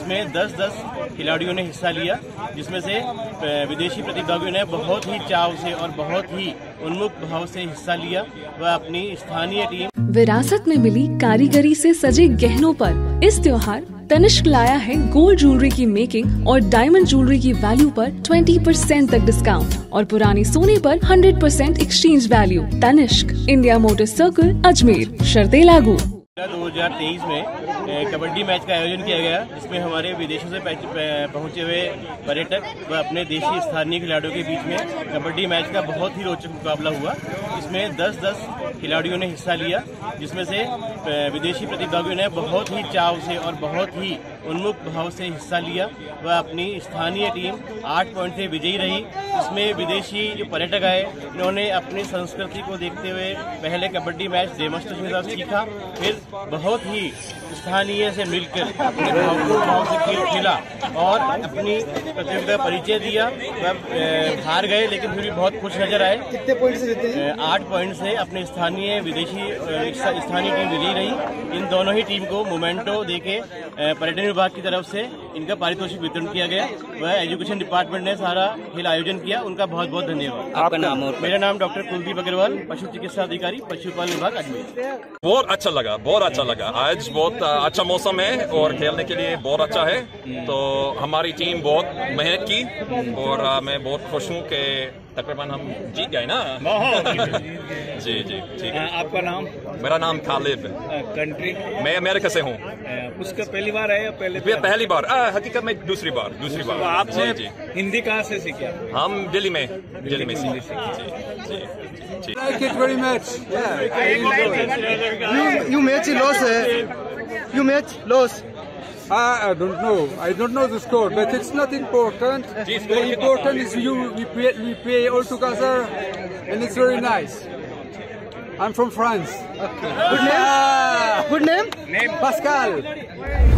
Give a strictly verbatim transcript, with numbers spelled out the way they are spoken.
जिसमें दस दस खिलाड़ियों ने हिस्सा लिया, जिसमें से विदेशी प्रतिभागियों ने बहुत ही चाव से और बहुत ही उन्मुख भाव से हिस्सा लिया। वह अपनी स्थानीय टीम विरासत में मिली कारीगरी से सजे गहनों पर इस त्योहार तनिष्क लाया है गोल्ड ज्वेलरी की मेकिंग और डायमंड ज्वेलरी की वैल्यू पर बीस परसेंट तक डिस्काउंट और पुरानी सोने पर सौ percent exchange value. Tanishq, India motor circle, Ajmer. शर्तें लागू। दो हज़ार तेईस में कबड्डी मैच का आयोजन किया गया, जिसमें हमारे विदेशों से पहुंचे हुए पर्यटक व अपने देशी स्थानीय खिलाड़ियों के बीच में कबड्डी मैच का बहुत ही रोचक मुकाबला हुआ। इसमें दस दस खिलाड़ियों ने हिस्सा लिया, जिसमें से विदेशी प्रतिभागियों ने बहुत ही चाव से और बहुत ही उन्मुख भाव से हिस्सा लिया। वह अपनी स्थानीय टीम आठ पॉइंट से विजयी रही। इसमें विदेशी जो पर्यटक आए, इन्होंने अपनी संस्कृति को देखते हुए पहले कबड्डी मैच डेमोस्ट्रेशन के साथ सीखा, फिर बहुत ही स्थानीय से मिलकर अपने भाव से खेल खेला और अपनी प्रतियोगिता परिचय दिया। वह हार गए लेकिन फिर भी बहुत खुश नजर आए। कितने पॉइंट से जीते हैं? आठ पॉइंट से अपने स्थानीय विदेशी स्थानीय टीम विजयी रही। इन दोनों ही टीम को मोमेंटो देके पर्यटन विभाग की तरफ से इनका पारितोषिक वितरण किया गया। वह एजुकेशन डिपार्टमेंट ने सारा खेल आयोजन किया, उनका बहुत बहुत धन्यवाद। आपका नाम? और मेरा नाम डॉक्टर कुलदीप अग्रवाल, पशु चिकित्सा अधिकारी, पशुपालन विभाग, अजमेर। बहुत अच्छा लगा, बहुत अच्छा लगा। आज बहुत अच्छा मौसम है और खेलने के लिए बहुत अच्छा है। तो हमारी टीम बहुत मेहनत की और मैं बहुत खुश हूँ कि तकरीबन हम जीत गए ना। जी जी ठीक है। आपका नाम? मेरा नाम खालिद। कंट्री? मैं अमेरिका से हूँ। उसका पहली बार है या पहले? पहली बार, हकीकत में दूसरी बार दूसरी बार। तो आपने हिंदी कहाँ से सीखा? हम दिल्ली में दिल्ली में सीखे। जी जी। Like it very much. Yeah. You you match loss. You match loss. I don't know. I don't know the score, but it's not important. The important is you we play, we play all together, and it's very nice. I'm from France. Okay. Good name. Good name. Name? Pascal.